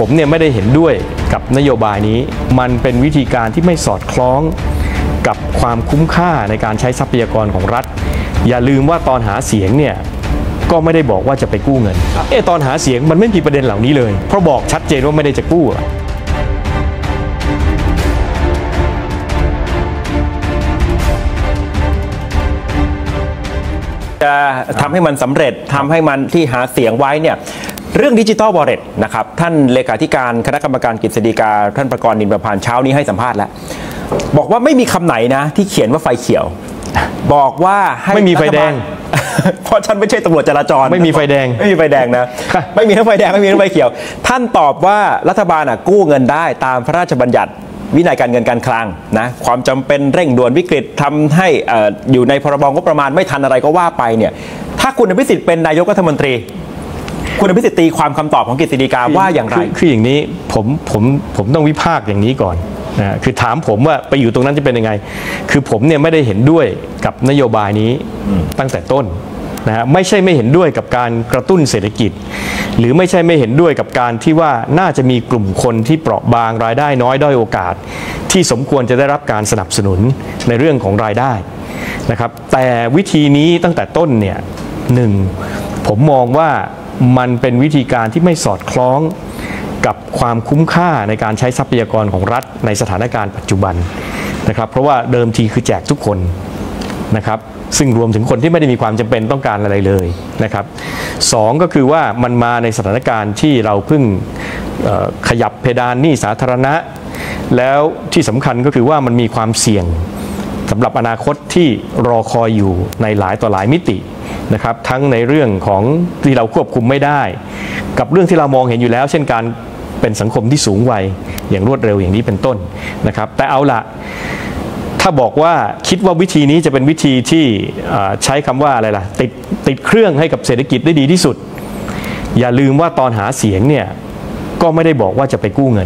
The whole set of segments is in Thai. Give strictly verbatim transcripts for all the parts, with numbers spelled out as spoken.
ผมเนี่ยไม่ได้เห็นด้วยกับนโยบายนี้มันเป็นวิธีการที่ไม่สอดคล้องกับความคุ้มค่าในการใช้ทรัพยากรของรัฐอย่าลืมว่าตอนหาเสียงเนี่ยก็ไม่ได้บอกว่าจะไปกู้เงินเออตอนหาเสียงมันไม่มีประเด็นเหล่านี้เลยเพราะบอกชัดเจนว่าไม่ได้จะกู้จะทำให้มันสำเร็จทำให้มันที่หาเสียงไว้เนี่ยเรื่องดิจิทัลวอลเล็ตนะครับท่านเลขาธิการคณะกรรมการกฤษฎีกาท่านประกรณ์นินประพานเช้านี้ให้สัมภาษณ์แล้วบอกว่าไม่มีคำไหนนะที่เขียนว่าไฟเขียวบอกว่าให้ไม่มีไฟแดงเพราะฉันไม่ใช่ตำรวจจราจรไม่มีไฟแดงไม่มีไฟแดงนะไม่มีทั้งไฟแดงไม่มีทั้งไฟเขียวท่านตอบว่ารัฐบาลกู้เงินได้ตามพระราชบัญญัติวินัยการเงินการคลังนะความจำเป็นเร่งด่วนวิกฤตทำให้ออยู่ในพรบงบประมาณไม่ทันอะไรก็ว่าไปเนี่ยถ้าคุณอภิสิทธิ์เป็นนายกรัฐมนตรีคุณอภิสิทธิ์ตีความคำตอบของกฤษฎีกาว่าอย่างไรคืออย่างนี้ผมผมผมต้องวิพากษ์อย่างนี้ก่อนนะคือถามผมว่าไปอยู่ตรงนั้นจะเป็นยังไงคือผมเนี่ยไม่ได้เห็นด้วยกับนโยบายนี้ตั้งแต่ต้นนะฮะไม่ใช่ไม่เห็นด้วยกับการกระตุ้นเศรษฐกิจหรือไม่ใช่ไม่เห็นด้วยกับการที่ว่าน่าจะมีกลุ่มคนที่เปราะบางรายได้น้อยด้อยโอกาสที่สมควรจะได้รับการสนับสนุนในเรื่องของรายได้นะครับแต่วิธีนี้ตั้งแต่ต้นเนี่ยหนึ่งผมมองว่ามันเป็นวิธีการที่ไม่สอดคล้องกับความคุ้มค่าในการใช้ทรัพยากรของรัฐในสถานการณ์ปัจจุบันนะครับเพราะว่าเดิมทีคือแจกทุกคนนะครับซึ่งรวมถึงคนที่ไม่ได้มีความจำเป็นต้องการอะไรเลยนะครับสองก็คือว่ามันมาในสถานการณ์ที่เราเพิ่งขยับเพดานหนี้สาธารณะแล้วที่สำคัญก็คือว่ามันมีความเสี่ยงสำหรับอนาคตที่รอคอยอยู่ในหลายต่อหลายมิตินะครับทั้งในเรื่องของที่เราควบคุมไม่ได้กับเรื่องที่เรามองเห็นอยู่แล้วเช่นการเป็นสังคมที่สูงวัยอย่างรวดเร็วอย่างนี้เป็นต้นนะครับแต่เอาละถ้าบอกว่าคิดว่าวิธีนี้จะเป็นวิธีที่ใช้คำว่าอะไรล่ะติดติดเครื่องให้กับเศรษฐกิจได้ดีที่สุดอย่าลืมว่าตอนหาเสียงเนี่ยก็ไม่ได้บอกว่าจะไปกู้เงิน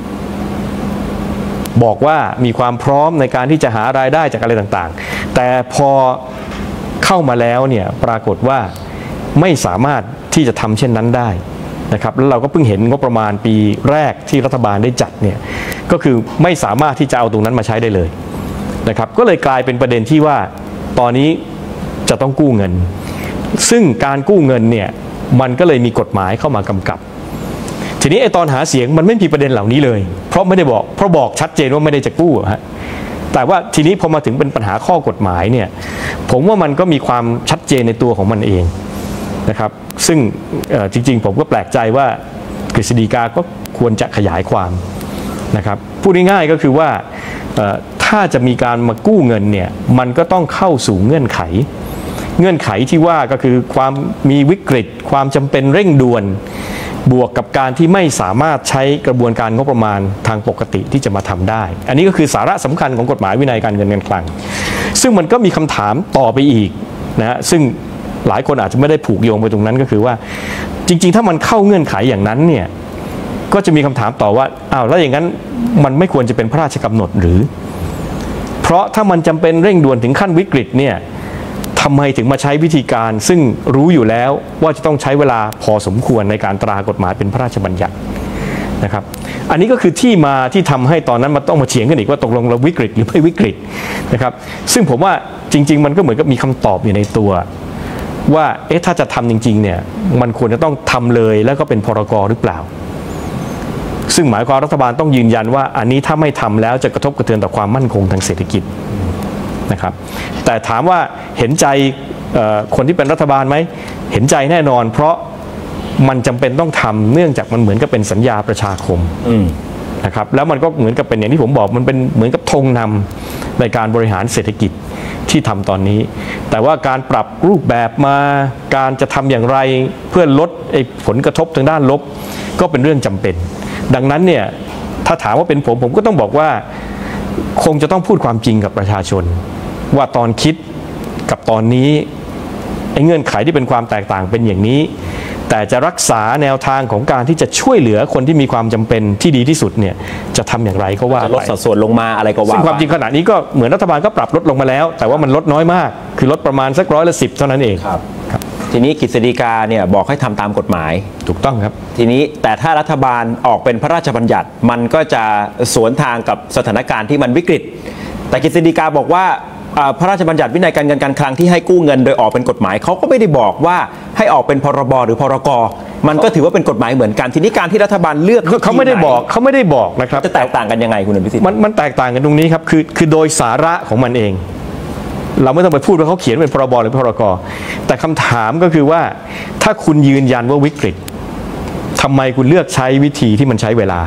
บอกว่ามีความพร้อมในการที่จะหารายได้จากอะไรต่างๆแต่พอเข้ามาแล้วเนี่ยปรากฏว่าไม่สามารถที่จะทำเช่นนั้นได้นะครับแล้วเราก็เพิ่งเห็นงบประมาณปีแรกที่รัฐบาลได้จัดเนี่ยก็คือไม่สามารถที่จะเอาตรงนั้นมาใช้ได้เลยนะครับก็เลยกลายเป็นประเด็นที่ว่าตอนนี้จะต้องกู้เงินซึ่งการกู้เงินเนี่ยมันก็เลยมีกฎหมายเข้ามากำกับทีนี้ไอ้ตอนหาเสียงมันไม่มีประเด็นเหล่านี้เลยเพราะไม่ได้บอกเพราะบอกชัดเจนว่าไม่ได้จะกู้ฮะแต่ว่าทีนี้พอมาถึงเป็นปัญหาข้อกฎหมายเนี่ยผมว่ามันก็มีความชัดเจนในตัวของมันเองนะครับซึ่งจริงๆผมก็แปลกใจว่ากฤษฎีกาก็ควรจะขยายความนะครับพูดง่ายๆก็คือว่าถ้าจะมีการมากู้เงินเนี่ยมันก็ต้องเข้าสู่เงื่อนไขเงื่อนไขที่ว่าก็คือความมีวิกฤตความจำเป็นเร่งด่วนบวกกับการที่ไม่สามารถใช้กระบวนการงบประมาณทางปกติที่จะมาทำได้อันนี้ก็คือสาระสำคัญของกฎหมายวินัยการเงินการคลังซึ่งมันก็มีคำถามต่อไปอีกนะซึ่งหลายคนอาจจะไม่ได้ผูกโยงไปตรงนั้นก็คือว่าจริงๆถ้ามันเข้าเงื่อนไขอย่างนั้นเนี่ยก็จะมีคำถามต่อว่าอ้าวแล้วอย่างนั้นมันไม่ควรจะเป็นพระราชกำหนดหรือเพราะถ้ามันจำเป็นเร่งด่วนถึงขั้นวิกฤตเนี่ยทำไมถึงมาใช้วิธีการซึ่งรู้อยู่แล้วว่าจะต้องใช้เวลาพอสมควรในการตรากฎหมายเป็นพระราชบัญญัตินะครับอันนี้ก็คือที่มาที่ทำให้ตอนนั้นมันต้องมาเถียงกันอีกว่าตกลงเราวิกฤตหรือไม่วิกฤตนะครับซึ่งผมว่าจริงๆมันก็เหมือนกับมีคำตอบอยู่ในตัวว่าเอ๊ะถ้าจะทำจริงๆเนี่ยมันควรจะต้องทำเลยแล้วก็เป็นพรก.หรือเปล่าซึ่งหมายความรัฐบาลต้องยืนยันว่าอันนี้ถ้าไม่ทำแล้วจะกระทบกระเทือนต่อความมั่นคงทางเศรษฐกิจนะครับแต่ถามว่าเห็นใจคนที่เป็นรัฐบาลไหมเห็นใจแน่นอนเพราะมันจำเป็นต้องทำเนื่องจากมันเหมือนกับเป็นสัญญาประชาคมนะครับแล้วมันก็เหมือนกับเป็นอย่างที่ผมบอกมันเป็นเหมือนกับธงนำในการบริหารเศรษฐกิจที่ทำตอนนี้แต่ว่าการปรับรูปแบบมาการจะทำอย่างไรเพื่อลดผลกระทบทางด้านลบก็เป็นเรื่องจำเป็นดังนั้นเนี่ยถ้าถามว่าเป็นผมผมก็ต้องบอกว่าคงจะต้องพูดความจริงกับประชาชนว่าตอนคิดกับตอนนี้ไอ้เงื่อนไขที่เป็นความแตกต่างเป็นอย่างนี้แต่จะรักษาแนวทางของการที่จะช่วยเหลือคนที่มีความจำเป็นที่ดีที่สุดเนี่ยจะทำอย่างไรก็ว่าลดสัดส่วนลงมาอะไรก็ว่าซึ่งความจริงขณะนี้ก็เหมือนรัฐบาลก็ปรับลดลงมาแล้วแต่ว่ามันลดน้อยมากคือลดประมาณสักร้อยละสิบเท่านั้นเองครับทีนี้กฤษฎีกาเนี่ยบอกให้ทำตามกฎหมายถูกต้องครับทีนี้แต่ถ้ารัฐบาลออกเป็นพระราชบัญญัติมันก็จะสวนทางกับสถานการณ์ที่มันวิกฤตแต่กฤษฎีกาบอกว่าพระราชบัญญัติวินัยการเงินการคลังที่ให้กู้เงินโดยออกเป็นกฎหมายเขาก็ไม่ได้บอกว่าให้ออกเป็นพรบหรือพรกมันก็ถือว่าเป็นกฎหมายเหมือนกันทีนี้การที่รัฐบาลเลือกเขาไม่ได้บอกเขาไม่ได้บอกนะครับจะแตกต่างกันยังไงคุณอภิสิทธิ์มันมันแตกต่างกันตรงนี้ครับคือคือโดยสาระของมันเองเราไม่ต้องไปพูดว่าเขาเขียนเป็นพรบหรือพรกแต่คำถามก็คือว่าถ้าคุณยืนยันว่าวิกฤตทำไมคุณเลือกใช้วิธีที่มันใช้เวลา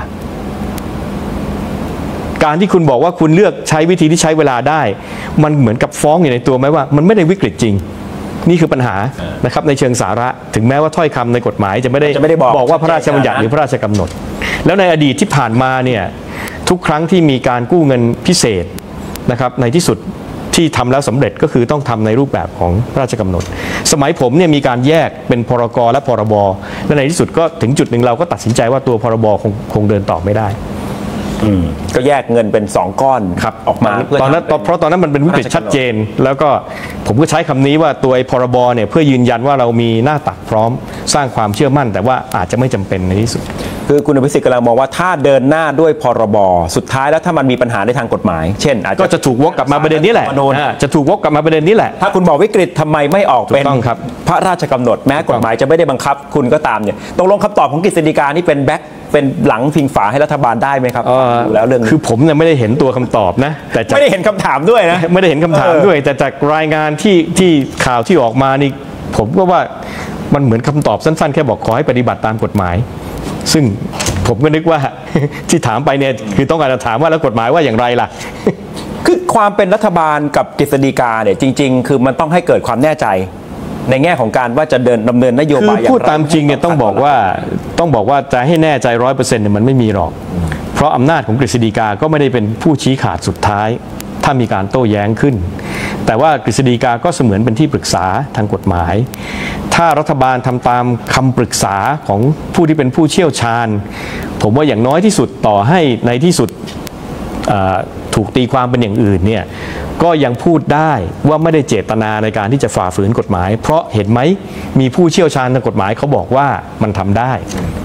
การที่คุณบอกว่าคุณเลือกใช้วิธีที่ใช้เวลาได้มันเหมือนกับฟ้องอยู่ในตัวไหมว่ามันไม่ได้วิกฤตจริงนี่คือปัญหานะครับในเชิงสาระถึงแม้ว่าถ้อยคำในกฎหมายจะไม่ได้บอกว่าพระราชบัญญัติหรือพระราชกำหนดแล้วในอดีตที่ผ่านมาเนี่ยทุกครั้งที่มีการกู้เงินพิเศษนะครับในที่สุดที่ทำแล้วสำเร็จก็คือต้องทำในรูปแบบของพระราชกำหนดสมัยผมเนี่ยมีการแยกเป็นพรกและพรบและในที่สุดก็ถึงจุดหนึ่งเราก็ตัดสินใจว่าตัวพรบคงคงเดินต่อไม่ได้ก็แยกเงินเป็นสองก้อนครับออกมาตอนนั้นเพราะตอนนั้นมันเป็นวิกฤตชัดเจนแล้วก็ผมก็ใช้คำนี้ว่าตัวไอ้พรบเนี่ยเพื่อยืนยันว่าเรามีหน้าตักพร้อมสร้างความเชื่อมั่นแต่ว่าอาจจะไม่จำเป็นในที่สุดคือคุณอภิสิทธิ์กำลังมองว่าถ้าเดินหน้าด้วยพรบสุดท้ายแล้วถ้ามันมีปัญหาในทางกฎหมายเช่นอาจจะก็จะถูกวกกลับมาประเด็นนี้แหละจะถูกวกกลับมาประเด็นนี้แหละถ้าคุณบอกวิกฤตทำไมไม่ออกเป็นพระราชกำหนดแม้กฎหมายจะไม่ได้บังคับคุณก็ตามเนี่ยตกลงคำตอบของกฤษฎีกานี่เป็นแบ็คเป็นหลังพิงฝาให้รัฐบาลได้ไหมครับแล้วเรื่องคือผมเนี่ยไม่ได้เห็นตัวคำตอบนะแต่ไม่ได้เห็นคำถามด้วยนะไม่ได้เห็นคำถามด้วยแต่จากรายงานที่ที่ข่าวที่ออกมานี่ผมก็ว่ามันเหมือนคำตอบสั้นๆแค่บอกขอให้ปฏิบัติตามกฎหมายซึ่งผมก็นึกว่าที่ถามไปเนี่ยคือต้องการจะถามว่าแล้วกฎหมายว่าอย่างไรล่ะคือความเป็นรัฐบาลกับกฤษฎีกาเนี่ยจริงๆคือมันต้องให้เกิดความแน่ใจในแง่ของการว่าจะเดินดำเนินนโยบายคือพูดตามจริงเนี่ยต้องบอกว่าต้องบอกว่าจะให้แน่ใจร้อยเปอร์เซ็นต์เนี่ยมันไม่มีหรอกเพราะอำนาจของกฤษฎีกาก็ไม่ได้เป็นผู้ชี้ขาดสุดท้ายถ้ามีการโต้แย้งขึ้นแต่ว่ากฤษฎีกาก็เสมือนเป็นที่ปรึกษาทางกฎหมายถ้ารัฐบาลทำตามคำปรึกษาของผู้ที่เป็นผู้เชี่ยวชาญผมว่าอย่างน้อยที่สุดต่อให้ในที่สุดถูกตีความเป็นอย่างอื่นเนี่ยก็ยังพูดได้ว่าไม่ได้เจตนาในการที่จะฝ่าฝืนกฎหมายเพราะเห็นไหมมีผู้เชี่ยวชาญทางกฎหมายเขาบอกว่ามันทำได้